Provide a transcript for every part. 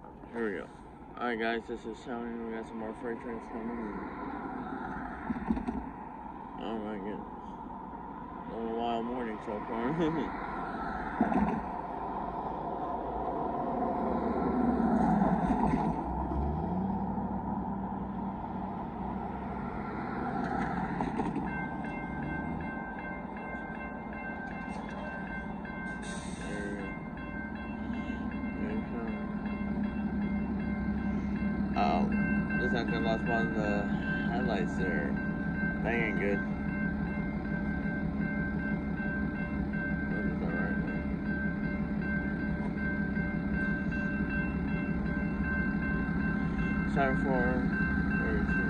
Here we go. Alright guys, this is Tony. We got some more freight trains coming. Oh my goodness. A little wild morning so far. Oh, looks like I lost one of the headlights there. That ain't good. Is that right? It's time for 32.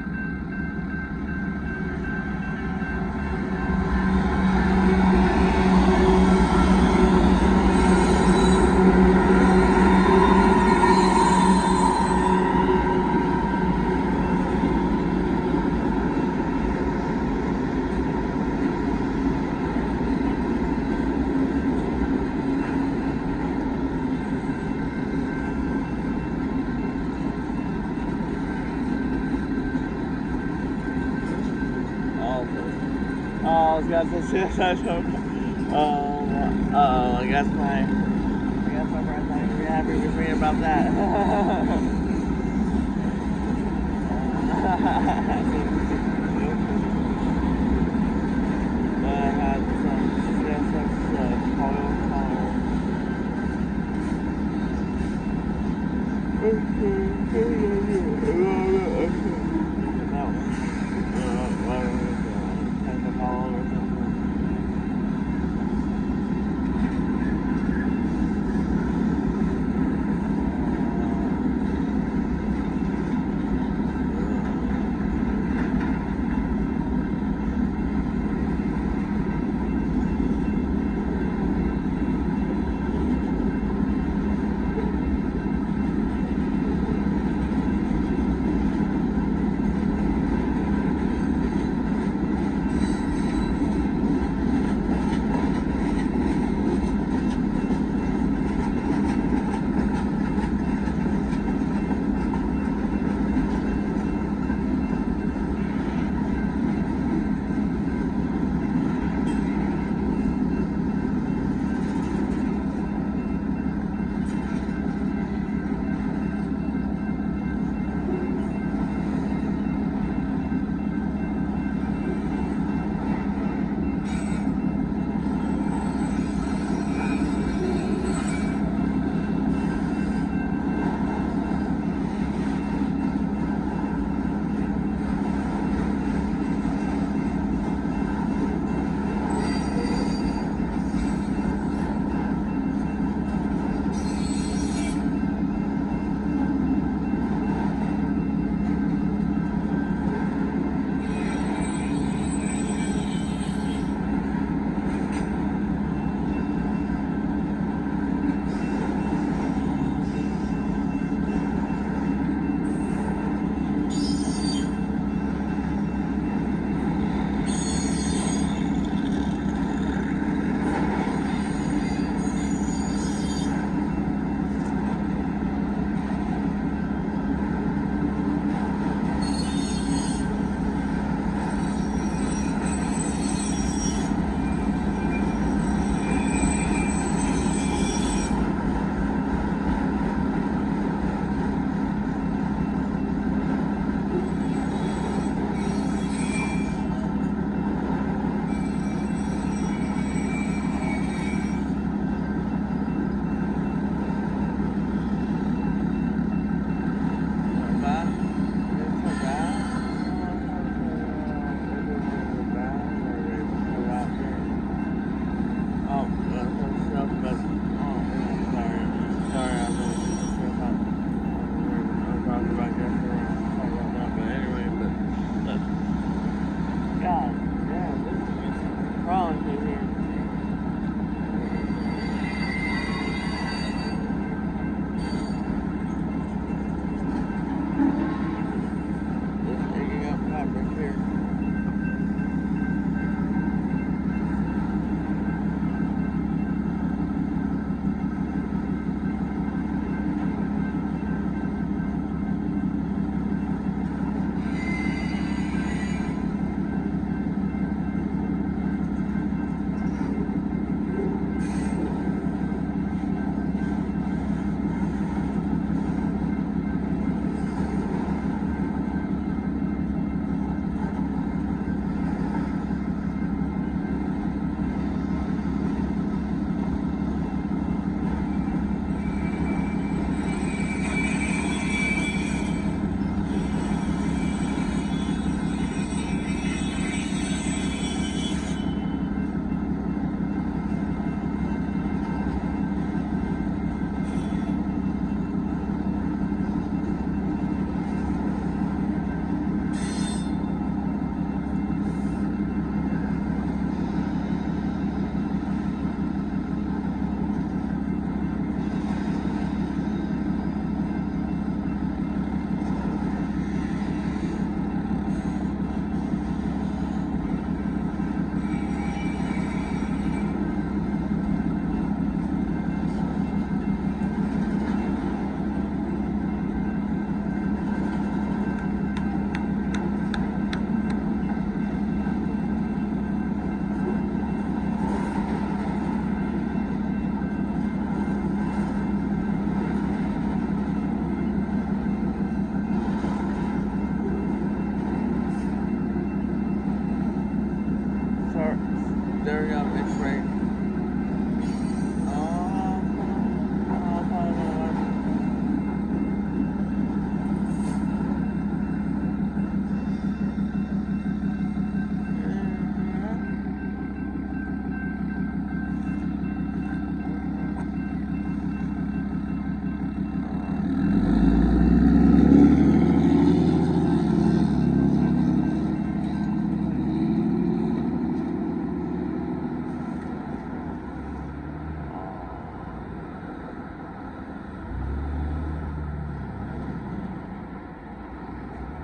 Oh, I got this. I guess my friend's not gonna be happy with me about that. I had some CSX coil power. That one.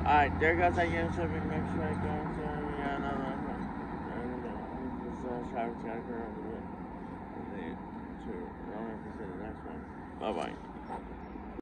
Alright, there goes that Union Pacific. Make sure I go to, yeah, no. This traffic got to occur over the to the next one. Bye bye.